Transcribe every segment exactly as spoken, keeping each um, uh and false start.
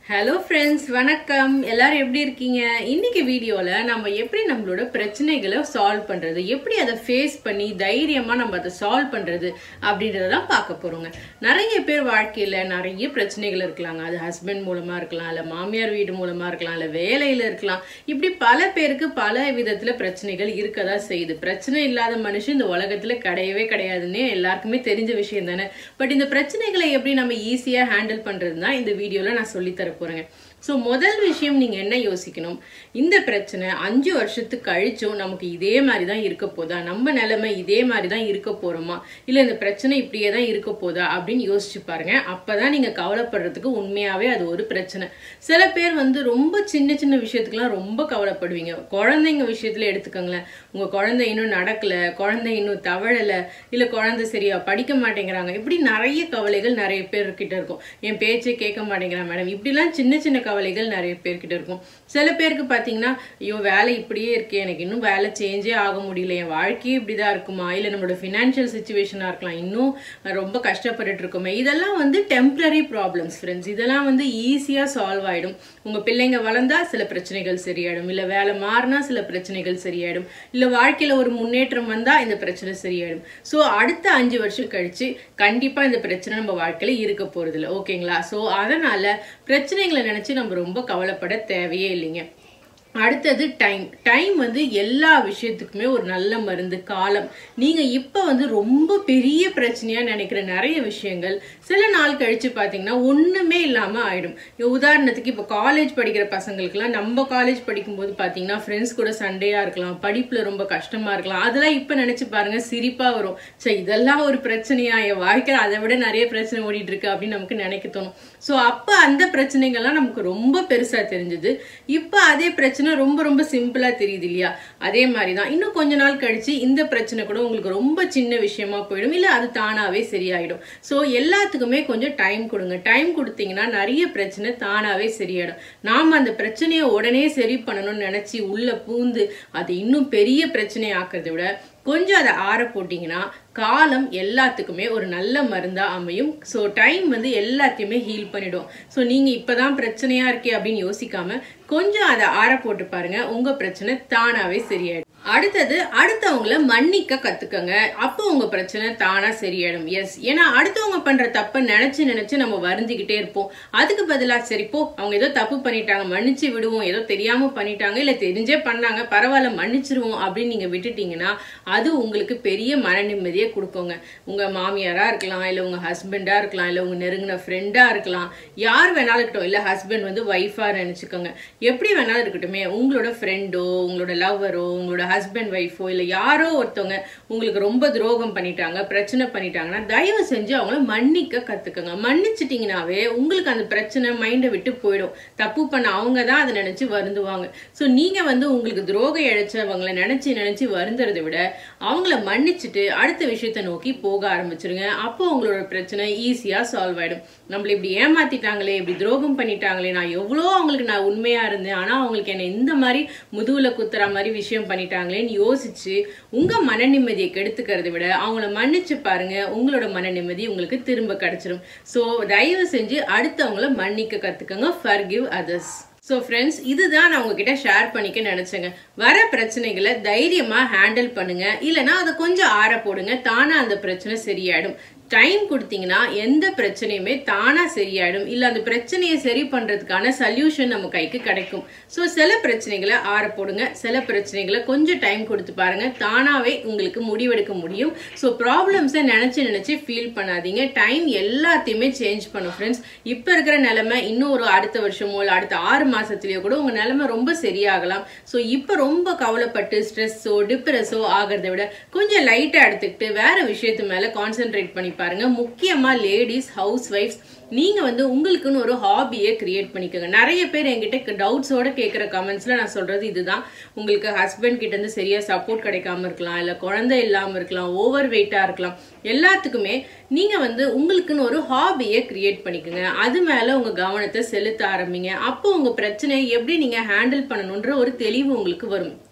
Hello friends, வணக்கம். எல்லாரும் எப்படி இருக்கீங்க? இன்னைக்கு வீடியோல நம்ம எப்படி நம்மளோட பிரச்சனைகளை சால்வ் பண்றது, எப்படி அதை ஃபேஸ் பண்ணி தைரியமா நம்ம அதை சால்வ் பண்றது அப்படின்றத தான் பார்க்க போறோங்க. நிறைய பேர் வாழ்க்கையில நிறைய பிரச்சனைகள் இருக்கலாம். அது ஹஸ்பண்ட் மூலமா இருக்கலாம், இல்ல மாமியார் வீடு மூலமா இருக்கலாம், இல்ல வேலையில இருக்கலாம். இப்படி பல பேருக்கு பல விதத்துல பிரச்சனைகள் இருக்கதா செய்யுது. பிரச்சனை இல்லாத மனுஷன் இந்த உலகத்துல கிடையவே கிடையாதுன்னு எல்லாருக்குமே தெரிஞ்ச விஷயம் தானே. பட் இந்த பிரச்சனைகளை எப்படி நம்ம ஈஸியா ஹேண்டில் பண்றதுன்னா இந்த வீடியோல நான் சொல்லி தர போறேங்க. சோ முதல் விஷயம் நீங்க என்ன யோசிக்கணும், இந்த பிரச்சனை அஞ்சு வருஷத்துக்கு கழிச்சும் நமக்கு இதே மாதிரி தான் இருக்க போதா, நம்ம நிலைமை இதே மாதிரி தான் இருக்க போறோமா, இல்ல இந்த பிரச்சனை இப்படியே தான் இருக்க போதா அப்படின்னு யோசிச்சு பாருங்க. அப்பதான் நீங்க கவலைப்படுறதுக்கு உண்மையாவே அது ஒரு பிரச்சனை. சில பேர் வந்து ரொம்ப சின்ன சின்ன விஷயத்துக்குலாம் ரொம்ப கவலைப்படுவீங்க. குழந்தைங்க விஷயத்துல எடுத்துக்கோங்களேன். உங்க குழந்தை இன்னும் நடக்கல, குழந்தை இன்னும் தவழல, இல்ல குழந்தை சரியா படிக்க மாட்டேங்கிறாங்க, இப்படி நிறைய கவலைகள் நிறைய பேர் கிட்ட இருக்கும். என் பேச்சை கேட்க மாட்டேங்கிறான் மேடம், இப்படிலாம் சின்ன சின்ன கவலைகள் நிறைய பேர்கிட்ட இருக்கும். சில பேருக்கு பாத்தீங்கன்னா, ஐயோ வேலை இப்படியே இருக்கு, எனக்கு இன்னும் வேலை சேஞ்சே ஆக முடியல, என் வாழ்க்கையே இப்படிதான் இருக்குமா, இல்ல நம்மளோட பினான்சியல் சிச்சுவேஷனா இருக்கலாம், இன்னும் ரொம்ப கஷ்டப்பட்டுட்டு இருக்கோமே. இதெல்லாம் வந்து டெம்பரரி ப்ராப்ளம்ஸ் ஃப்ரெண்ட்ஸ். இதெல்லாம் வந்து ஈஸியா சால்வ் ஆயிடும். உங்க பிள்ளைங்க வளர்ந்தா சில பிரச்சனைகள் சரியாயிடும், இல்ல வேலை மாறினா சில பிரச்சனைகள் சரியாயிடும், இல்ல வாழ்க்கையில ஒரு முன்னேற்றம் வந்தா இந்த பிரச்சனை சரியாயிடும். சோ அடுத்த அஞ்சு வருஷம் கழிச்சு கண்டிப்பா இந்த பிரச்சனை நம்ம வாழ்க்கையில இருக்க போறது இல்லை. ஓகேங்களா? சோ அதனால பிரச்சனைகளை நினைச்சு நம்ம ரொம்ப கவலைப்பட தேவையே இல்லைங்க. அடுத்தது டைம். டைம் வந்து எல்லா விஷயத்துக்குமே ஒரு நல்ல மருந்து. காலம். நீங்க இப்ப வந்து ரொம்ப பெரிய பிரச்சனையா நினைக்கிற நிறைய விஷயங்கள் சில நாள் கழிச்சு பாத்தீங்கன்னா ஒண்ணுமே இல்லாம ஆயிடும். உதாரணத்துக்கு இப்ப காலேஜ் படிக்கிற பசங்களுக்கு எல்லாம், நம்ம காலேஜ் படிக்கும் போது பாத்தீங்கன்னா ஃப்ரெண்ட்ஸ் கூட சண்டையா இருக்கலாம், படிப்புல ரொம்ப கஷ்டமா இருக்கலாம். அதெல்லாம் இப்ப நினைச்சு பாருங்க, சிரிப்பா வரும். சரி இதெல்லாம் ஒரு பிரச்சனையா, என் வாழ்க்கையில அதை விட நிறைய பிரச்சனை ஓடிட்டு இருக்கு அப்படின்னு நமக்கு நினைக்க தோணும். சோ அப்ப அந்த பிரச்சனைகள்லாம் நமக்கு ரொம்ப பெருசா தெரிஞ்சது. இப்ப அதே பிரச்சனை ரொம்ப ரொம்ப சிம்பிளா தெரியுது இல்லையா? அதே மாதிரிதான் இன்னும் கொஞ்ச நாள் கழிச்சு இந்த பிரச்சனை கூட உங்களுக்கு ரொம்ப சின்ன விஷயமா போயிடும், இல்ல அது தானாவே சரியாயிடும். சோ எல்லாத்துக்குமே கொஞ்சம் டைம் கொடுங்க. டைம் கொடுத்தீங்கன்னா நிறைய பிரச்சனை தானாவே சரியாயிடும். நாம அந்த பிரச்சனையை உடனே சரி பண்ணணும்னு நினைச்சு உள்ள பூந்து அது இன்னும் பெரிய பிரச்சனை ஆக்குறதை விட கொஞ்சம் அதை ஆற போட்டீங்கன்னா காலம் எல்லாத்துக்குமே ஒரு நல்ல மருந்தா அமையும். சோ டைம் வந்து எல்லாத்தையுமே ஹீல் பண்ணிடும். சோ நீங்க இப்பதான் பிரச்சனையா இருக்கே அப்படின்னு யோசிக்காம கொஞ்சம் அதை ஆற போட்டு பாருங்க, உங்க பிரச்சனை தானாவே சரியாயிடும். அடுத்தது அடுத்தவங்களை மன்னிக்க கத்துக்கங்க. அப்போ உங்க பிரச்சனை தானா சரியாயிடும். எஸ், ஏன்னா அடுத்தவங்க பண்ற தப்ப நினைச்சு நினைச்சு நம்ம வருந்திக்கிட்டே இருப்போம். அதுக்கு பதிலா சரி போ, அவங்க ஏதோ தப்பு பண்ணிட்டாங்க, மன்னிச்சு விடுவோம், ஏதோ தெரியாம பண்ணிட்டாங்க, இல்ல தெரிஞ்சே பண்ணாங்க, பரவாயில்ல மன்னிச்சிருவோம் அப்படின்னு நீங்க விட்டுட்டீங்கன்னா அது உங்களுக்கு பெரிய மன நிம்மதியை கொடுக்குங்க. உங்க மாமியாரா இருக்கலாம், இல்ல உங்க ஹஸ்பண்டா இருக்கலாம், இல்ல உங்க நெருங்கின ஃப்ரெண்டா இருக்கலாம், யார் வேணாலும் இருக்கட்டும், இல்ல ஹஸ்பண்ட் வந்து ஒய்ஃபா நினைச்சுக்கோங்க, எப்படி வேணாலும் இருக்கட்டுமே, உங்களோட ஃப்ரெண்டோ, உங்களோட லவ்வரோ, உங்களோட ஹஸ்பண்ட் ஒய்ஃபோ, இல்ல யாரோ ஒருத்தவங்க உங்களுக்கு ரொம்ப துரோகம் பண்ணிட்டாங்க, பிரச்சனை பண்ணிட்டாங்கன்னா தயவு செஞ்சு அவங்கள மன்னிக்க கத்துக்கங்க. மன்னிச்சிட்டீங்கன்னாவே உங்களுக்கு அந்த பிரச்சனை மைண்டை விட்டு போயிடும். தப்பு பண்ண அவங்க தான் அதை நினைச்சு வருந்துவாங்க. சோ நீங்க வந்து உங்களுக்கு துரோகம் இழைச்சவங்களை நினைச்சு நினைச்சு வருந்துறதை விட அவங்கள மன்னிச்சுட்டு அடுத்த விஷயத்த நோக்கி போக ஆரம்பிச்சிருங்க. அப்போ உங்களோட பிரச்சனை ஈஸியா சால்வ் ஆயிடும். நம்மள இப்படி ஏமாத்திட்டாங்களே, இப்படி துரோகம் பண்ணிட்டாங்களே, நான் எவ்வளோ அவங்களுக்கு நான் உண்மையா இருந்தேன், ஆனா அவங்களுக்கு என்ன இந்த மாதிரி முதுகுல குத்துற மாதிரி விஷயம் பண்ணிட்டாங்களேன்னு யோசிச்சு உங்க மன நிம்மதியை கெடுத்துக்கிறத விட அவங்கள மன்னிச்சு பாருங்க, உங்களோட மன நிம்மதி உங்களுக்கு திரும்ப கிடைச்சிடும். சோ தயவு செஞ்சு அடுத்தவங்கள மன்னிக்க கத்துக்கங்க. forgive others. சோ ஃப்ரெண்ட்ஸ், இதுதான் நான் உங்ககிட்ட ஷேர் பண்ணிக்க நினைச்சேங்க. வர பிரச்சனைகளை தைரியமா ஹேண்டில் பண்ணுங்க, இல்லைன்னா அதை கொஞ்சம் ஆற போடுங்க, தானா அந்த பிரச்சனை சரியாயிடும். டைம் கொடுத்தீங்கன்னா எந்த பிரச்சனையுமே தானா சரியாயிடும், இல்ல அந்த பிரச்சனையை சரி பண்றதுக்கான சொல்யூஷன் நம்ம கைக்கு கிடைக்கும். சோ சில பிரச்சனைகளை ஆற போடுங்க, சில பிரச்சனைகளை கொஞ்சம் டைம் கொடுத்து பாருங்க, தானாவே உங்களுக்கு முடிவெடுக்க முடியும். சோ ப்ராப்ளம்ஸை நினைச்சு நினைச்சு ஃபீல் பண்ணாதீங்க. டைம் எல்லாத்தையுமே சேஞ்ச் பண்ணும் ஃப்ரெண்ட்ஸ். இப்ப இருக்கிற நிலைமை இன்னும் ஒரு அடுத்த வருஷமோ இல்ல அடுத்த ஆறு மாசத்துலயோ கூட உங்க நிலைமை ரொம்ப சரியாகலாம். சோ இப்ப ரொம்ப கவலைப்பட்டு ஸ்ட்ரெஸ்ஸோ டிப்ரெஸோ ஆகிறத விட கொஞ்சம் லைட்டா எடுத்துக்கிட்டு வேற விஷயத்து மேல கான்சென்ட்ரேட் பண்ணி பாருங்க. முக்கியமா லேடிஸ், ஹவுஸ் வைஃப்ஸ், நீங்க வந்து உங்களுக்குன்னு ஒரு ஹாபியை கிரியேட் பண்ணிக்கோங்க. நிறைய பேர் என்கிட்ட டவுட்ஸோட கேட்கிற கமெண்ட்ஸ்ல நான் சொல்றது இதுதான். உங்களுக்கு ஹஸ்பண்ட் கிட்ட இருந்து சரியா சப்போர்ட் கிடைக்காம இருக்கலாம், இல்ல குழந்தை இல்லாம இருக்கலாம், ஓவர் வெயிட்டா இருக்கலாம், எல்லாத்துக்குமே நீங்க வந்து உங்களுக்குன்னு ஒரு ஹாபியை கிரியேட் பண்ணிக்கோங்க. அது மேல உங்க கவனத்தை செலுத்த ஆரம்பிங்க. அப்போ உங்க பிரச்சனையை எப்படி நீங்க ஹேண்டில் பண்ணணும்ன்ற ஒரு தெளிவு உங்களுக்கு வரும்.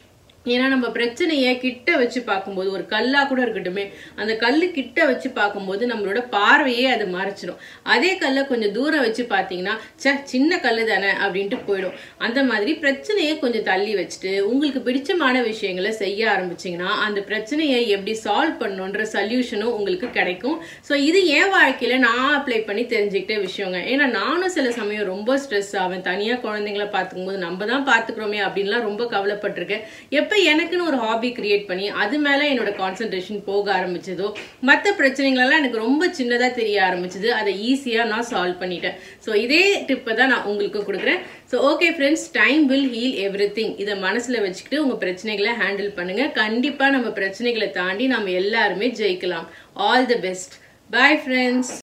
ஏன்னா நம்ம பிரச்சனையை கிட்ட வச்சு பார்க்கும்போது ஒரு கல்லா கூட இருக்கட்டுமே, அந்த கல்லு கிட்ட வச்சு பார்க்கும்போது நம்மளோட பார்வையே அது மறைச்சிடும். அதே கல்லை கொஞ்சம் தூரம் வச்சு பார்த்தீங்கன்னா சே சின்ன கல்லு தானே அப்படின்ட்டு போயிடும். அந்த மாதிரி பிரச்சனையை கொஞ்சம் தள்ளி வச்சுட்டு உங்களுக்கு பிடிச்சமான விஷயங்களை செய்ய ஆரம்பிச்சிங்கன்னா அந்த பிரச்சனையை எப்படி சால்வ் பண்ணணுன்ற சொல்யூஷனும் உங்களுக்கு கிடைக்கும். ஸோ இது என் வாழ்க்கையில நான் அப்ளை பண்ணி தெரிஞ்சுக்கிட்ட விஷயங்க. ஏன்னா நானும் சில சமயம் ரொம்ப ஸ்ட்ரெஸ் ஆவேன். தனியாக குழந்தைங்களை பார்த்துக்கும்போது நம்ம தான் பார்த்துக்கிறோமே அப்படின்லாம் ரொம்ப கவலைப்பட்டிருக்கேன். எப்போ எனக்குன்னு ஒரு ஹாபி கிரியேட் பண்ணி அது மேல என்னோட கான்சென்ட்ரேஷன் போக ஆரம்பிச்சதோ மற்ற பிரச்சனைகளெல்லாம் எனக்கு ரொம்ப சின்னதா தெரிய ஆரம்பிச்சது. அதை ஈஸியா நான் சால்வ் பண்ணிட்டேன். ஸோ இதே டிப்பை தான் நான் உங்களுக்கு கொடுக்குறேன். So okay friends, time will heal everything. இதை மனசுல வச்சுக்கிட்டு உங்க பிரச்சனைகளை ஹேண்டில் பண்ணுங்க. கண்டிப்பா நம்ம பிரச்சனைகளை தாண்டி நம்ம எல்லாருமே ஜெயிக்கலாம். All the best. Bye friends.